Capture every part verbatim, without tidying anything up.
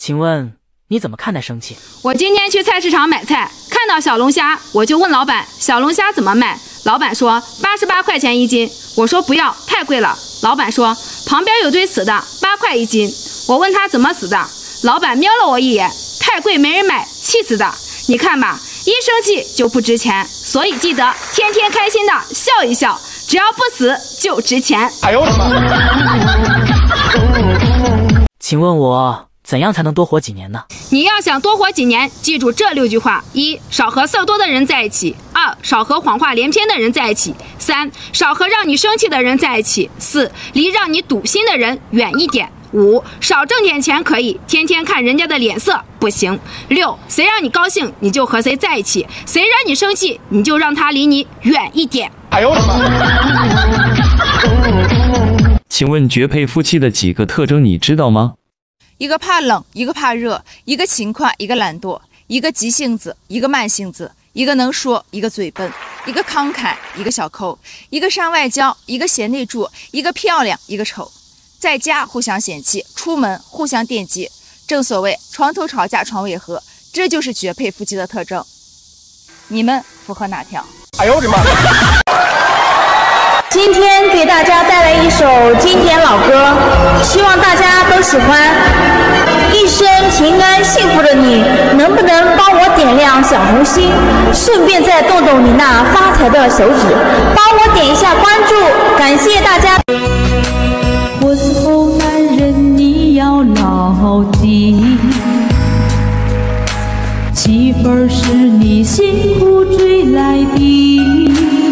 请问你怎么看待生气？ 我今天去菜市场买菜，看到小龙虾，我就问老板小龙虾怎么卖，老板说八十八块钱一斤，我说不要，太贵了。老板说旁边有堆死的，八块一斤。我问他怎么死的，老板瞄了我一眼，太贵没人买，气死的。你看吧，一生气就不值钱，所以记得天天开心的笑一笑，只要不死就值钱。 哎呦我的妈！ 请问我怎样才能多活几年呢？ 你要想多活几年，记住这六句话：一、少和色多的人在一起；二、少和谎话连篇的人在一起；三、少和让你生气的人在一起；四、离让你堵心的人远一点；五、少挣点钱可以，天天看人家的脸色不行；六、谁让你高兴你就和谁在一起，谁惹你生气你就让他离你远一点。 哎呦我的妈！ 请问绝配夫妻的几个特征你知道吗？ 一个怕冷，一个怕热，一个勤快，一个懒惰，一个急性子，一个慢性子，一个能说，一个嘴笨，一个慷慨，一个小抠，一个善外交，一个贤内助，一个漂亮，一个丑。在家互相嫌弃，出门互相惦记。正所谓床头吵架床尾和，这就是绝配夫妻的特征。你们符合哪条？ 哎呦我的妈！ 今天给大家带来一首经典老歌，希望大家都喜欢。一生平安幸福的你，能不能帮我点亮小红心，顺便再动动你那发财的手指，帮我点一下关注，感谢大家。 婚后男人你要牢记，媳妇儿是你辛苦追来的，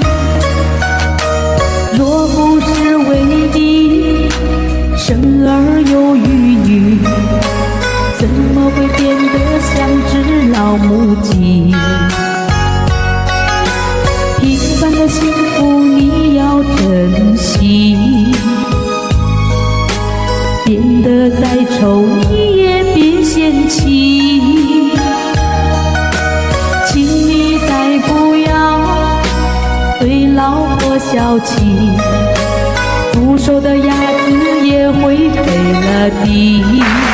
若不是为你生儿有育女，怎么会变得像只老母鸡？平凡的幸福你要珍惜，变得再丑你也别嫌弃，请你再不要对老婆小气，不熟的鸭子也会飞了地。